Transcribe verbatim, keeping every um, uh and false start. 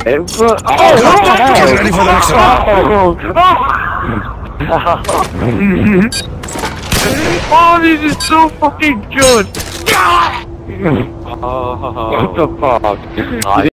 It, oh, oh, Get oh, ready for the next oh, oh, this is so fucking good! What the fuck?